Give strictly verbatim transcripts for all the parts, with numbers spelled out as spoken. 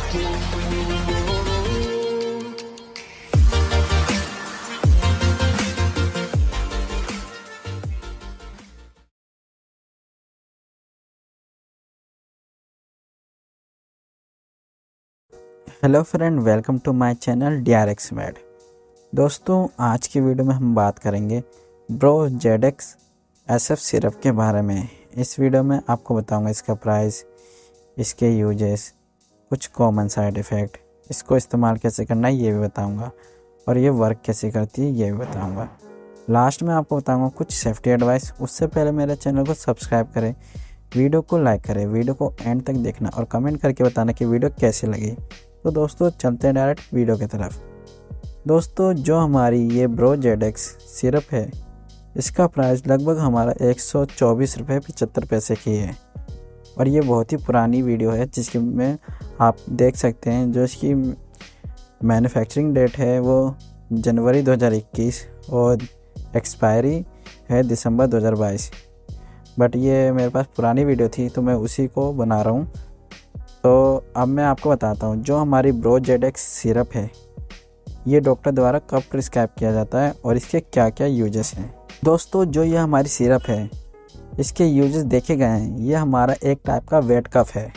Hello friend, welcome to my channel D R X med. दोस्तों, आज की वीडियो में हम बात करेंगे Brozedex S F syrup के बारे में। इस वीडियो में आपको बताऊंगा इसका प्राइस, इसके यूजेस, कुछ कॉमन साइड इफ़ेक्ट, इसको इस्तेमाल कैसे करना है ये भी बताऊंगा, और ये वर्क कैसे करती है ये भी बताऊंगा। लास्ट में आपको बताऊंगा कुछ सेफ्टी एडवाइस। उससे पहले मेरे चैनल को सब्सक्राइब करें, वीडियो को लाइक करें, वीडियो को एंड तक देखना और कमेंट करके बताना कि वीडियो कैसी लगी। तो दोस्तों चलते हैं डायरेक्ट वीडियो की तरफ। दोस्तों, जो हमारी ये ब्रो जेडेक्स सिरप है, इसका प्राइस लगभग हमारा एक सौ चौबीस रुपये पचहत्तर पैसे की है, और ये बहुत ही पुरानी वीडियो है जिसकी में आप देख सकते हैं। जो इसकी मैन्युफैक्चरिंग डेट है वो जनवरी दो हज़ार इक्कीस और एक्सपायरी है दिसंबर दो हज़ार बाईस। बट ये मेरे पास पुरानी वीडियो थी तो मैं उसी को बना रहा हूँ। तो अब मैं आपको बताता हूँ जो हमारी ब्रो जेडेक्स सिरप है ये डॉक्टर द्वारा कब प्रिस्क्राइब किया जाता है और इसके क्या क्या यूजेस हैं। दोस्तों, जो ये हमारी सिरप है इसके यूजेस देखे गए हैं। ये हमारा एक टाइप का वेट कफ है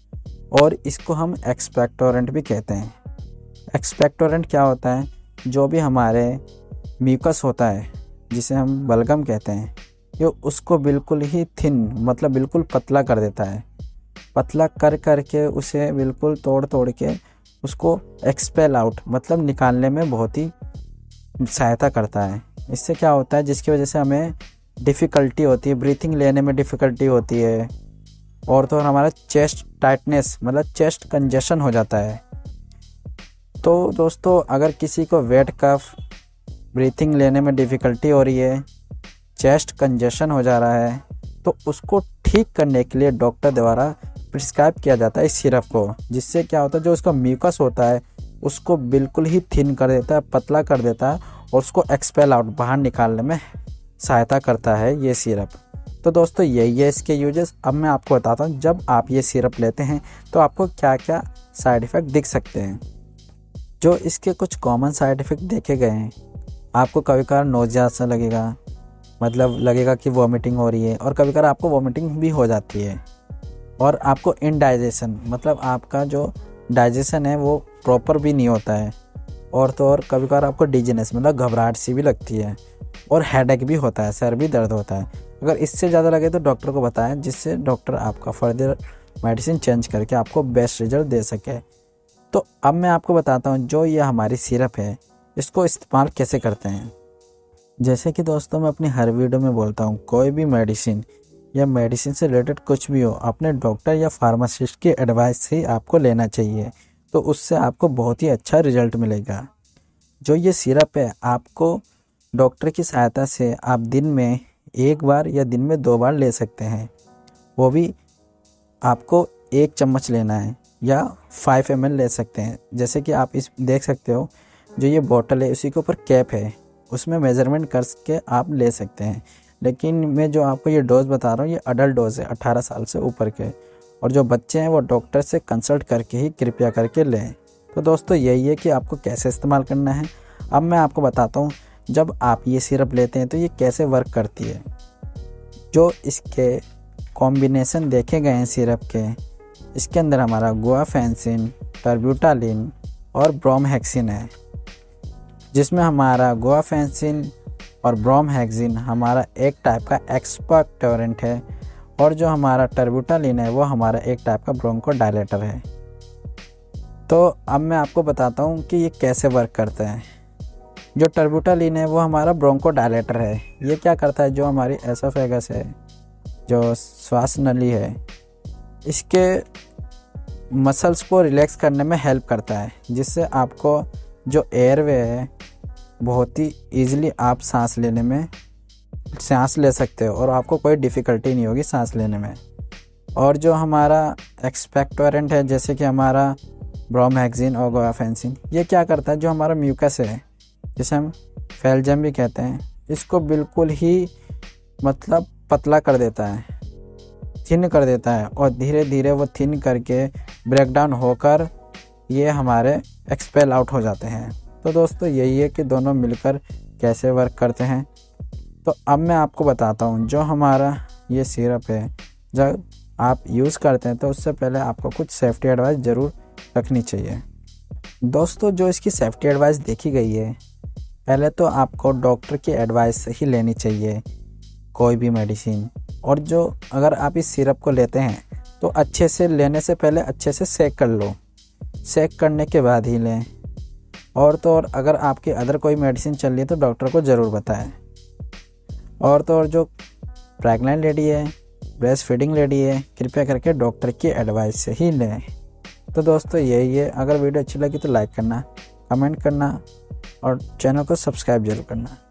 और इसको हम एक्सपेक्टोरेंट भी कहते हैं। एक्सपेक्टोरेंट क्या होता है? जो भी हमारे म्यूकस होता है जिसे हम बलगम कहते हैं, ये उसको बिल्कुल ही थिन मतलब बिल्कुल पतला कर देता है। पतला कर कर के उसे बिल्कुल तोड़ तोड़ के उसको एक्सपेल आउट मतलब निकालने में बहुत ही सहायता करता है। इससे क्या होता है, जिसकी वजह से हमें डिफ़िकल्टी होती है, ब्रीथिंग लेने में डिफ़िकल्टी होती है, और तो और हमारा चेस्ट टाइटनेस मतलब चेस्ट कंजेशन हो जाता है। तो दोस्तों, अगर किसी को वेट कफ, ब्रीथिंग लेने में डिफ़िकल्टी हो रही है, चेस्ट कंजेशन हो जा रहा है, तो उसको ठीक करने के लिए डॉक्टर द्वारा प्रिस्क्राइब किया जाता है इस सिरप को। जिससे क्या होता है, जो उसका म्यूकस होता है उसको बिल्कुल ही थिन कर देता है, पतला कर देता है, और उसको एक्सपेल आउट बाहर निकालने में सहायता करता है ये सिरप। तो दोस्तों, यही है इसके यूजेस। अब मैं आपको बताता हूँ जब आप ये सिरप लेते हैं तो आपको क्या क्या साइड इफ़ेक्ट दिख सकते हैं। जो इसके कुछ कॉमन साइड इफ़ेक्ट देखे गए हैं, आपको कभी कभार नोज़िया सा लगेगा, मतलब लगेगा कि वॉमिटिंग हो रही है, और कभी कभार आपको वॉमिटिंग भी हो जाती है, और आपको इनडाइजेशन मतलब आपका जो डाइजेशन है वो प्रॉपर भी नहीं होता है, और तो और कभी कभार आपको डिजीनेस मतलब घबराहट सी भी लगती है, और हेडेक भी होता है, सर भी दर्द होता है। अगर इससे ज़्यादा लगे तो डॉक्टर को बताएं, जिससे डॉक्टर आपका फर्दर मेडिसिन चेंज करके आपको बेस्ट रिजल्ट दे सके। तो अब मैं आपको बताता हूँ जो ये हमारी सिरप है इसको इस्तेमाल कैसे करते हैं। जैसे कि दोस्तों, मैं अपनी हर वीडियो में बोलता हूँ, कोई भी मेडिसिन या मेडिसिन से रिलेटेड कुछ भी हो, अपने डॉक्टर या फार्मासिस्ट की एडवाइस से ही आपको लेना चाहिए, तो उससे आपको बहुत ही अच्छा रिजल्ट मिलेगा। जो ये सिरप है आपको डॉक्टर की सहायता से आप दिन में एक बार या दिन में दो बार ले सकते हैं। वो भी आपको एक चम्मच लेना है या फाइव एम एल ले सकते हैं। जैसे कि आप इस देख सकते हो, जो ये बॉटल है उसी के ऊपर कैप है, उसमें मेज़रमेंट करके आप ले सकते हैं। लेकिन मैं जो आपको ये डोज़ बता रहा हूँ ये अडल्ट डोज़ है, अठारह साल से ऊपर के, और जो बच्चे हैं वो डॉक्टर से कंसल्ट करके ही कृपया करके लें। तो दोस्तों, यही है कि आपको कैसे इस्तेमाल करना है। अब मैं आपको बताता हूँ जब आप ये सिरप लेते हैं तो ये कैसे वर्क करती है। जो इसके कॉम्बिनेशन देखे गए हैं सिरप के, इसके अंदर हमारा गुआफेनेसिन, टर्ब्यूटालिन और ब्रोमहेक्सिन है, जिसमें हमारा गुआफेनेसिन और ब्रोमहेक्सिन हमारा एक टाइप का एक्सपेक्टोरेंट है, और जो हमारा टर्ब्यूटालिन है वो हमारा एक टाइप का ब्रोंकोडायलेटर है। तो अब मैं आपको बताता हूँ कि ये कैसे वर्क करता है। जो टर्ब्यूटालिन है वो हमारा ब्रोंकोडायलेटर है। ये क्या करता है, जो हमारी एसोफेगस है, जो श्वास नली है, इसके मसल्स को रिलैक्स करने में हेल्प करता है, जिससे आपको जो एयरवे है बहुत ही ईजिली आप सांस लेने में सांस ले सकते हो, और आपको कोई डिफ़िकल्टी नहीं होगी सांस लेने में। और जो हमारा एक्सपेक्टोरेंट है, जैसे कि हमारा ब्रोमहेक्सिन और गुआफेनेसिन, ये क्या करता है, जो हमारा म्यूकस है जिसे हम फेल्जम भी कहते हैं, इसको बिल्कुल ही मतलब पतला कर देता है, थिन कर देता है, और धीरे धीरे वो थिन करके ब्रेक डाउन होकर ये हमारे एक्सपेल आउट हो जाते हैं। तो दोस्तों यही है कि दोनों मिलकर कैसे वर्क करते हैं। तो अब मैं आपको बताता हूँ, जो हमारा ये सिरप है जब आप यूज़ करते हैं तो उससे पहले आपको कुछ सेफ्टी एडवाइस ज़रूर रखनी चाहिए। दोस्तों जो इसकी सेफ्टी एडवाइस देखी गई है, पहले तो आपको डॉक्टर की एडवाइस से ही लेनी चाहिए कोई भी मेडिसिन। और जो अगर आप इस सिरप को लेते हैं तो अच्छे से लेने से पहले अच्छे से सेक कर लो, सेक करने के बाद ही लें। और तो और अगर आपकी अदर कोई मेडिसिन चल रही है तो डॉक्टर को ज़रूर बताएं। और तो और जो प्रेग्नेंट लेडी है, ब्रेस्ट फीडिंग लेडी है, कृपया करके डॉक्टर की एडवाइस से ही लें। तो दोस्तों यही है। अगर वीडियो अच्छी लगी तो लाइक करना, कमेंट करना और चैनल को सब्सक्राइब जरूर करना।